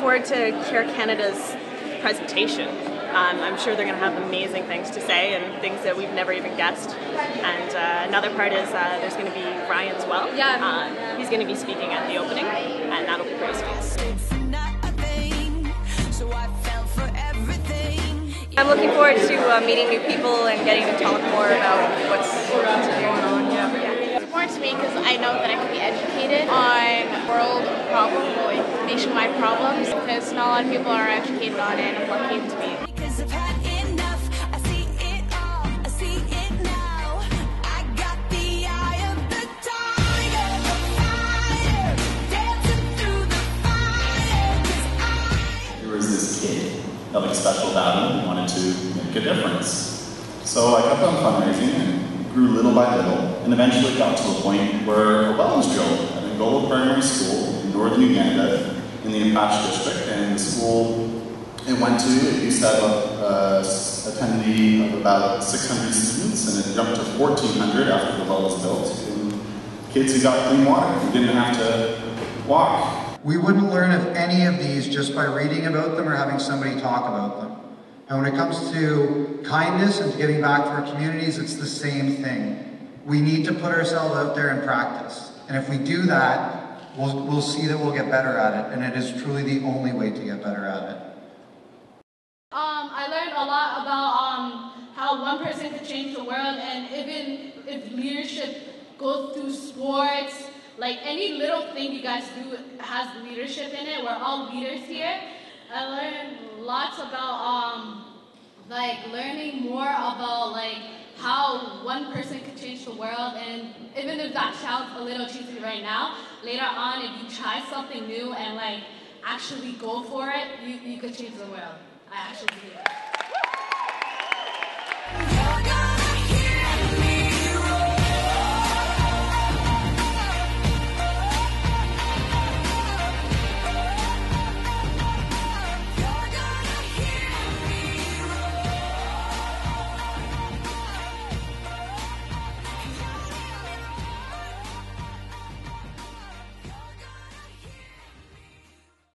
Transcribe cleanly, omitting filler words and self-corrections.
forward to Care Canada's presentation. I'm sure they're going to have amazing things to say and things that we've never even guessed. And another part is there's going to be Ryan as well. Yeah. He's going to be speaking at the opening, and that'll be pretty sweet. I'm looking forward to meeting new people and getting to talk more about what's going on. It's important to me because I know that I can be educated on world problems, like nationwide problems, because not a lot of people are educated on it, and I'm lucky to be. There was this kid, nothing special about him, wanted to make a difference. So I kept on fundraising and grew little by little, and eventually got to a point where a well was drilled at Angola Primary School in northern Uganda in the Apache district. And the school it went to, it used to have a attendee of about 600 students, and it jumped to 1,400 after the well was built. And kids who got clean water, who didn't have to walk. We wouldn't learn of any of these just by reading about them or having somebody talk about them. And when it comes to kindness and to giving back to our communities, it's the same thing. We need to put ourselves out there and practice. And if we do that, we'll see that we'll get better at it. And it is truly the only way to get better at it. I learned a lot about how one person could change the world, and even if leadership goes through sports, like any little thing you guys do has leadership in it. We're all leaders here. I learned lots about learning more about how one person could change the world, and even if that sounds a little cheesy right now, later on if you try something new and actually go for it, you could change the world. I actually believe it.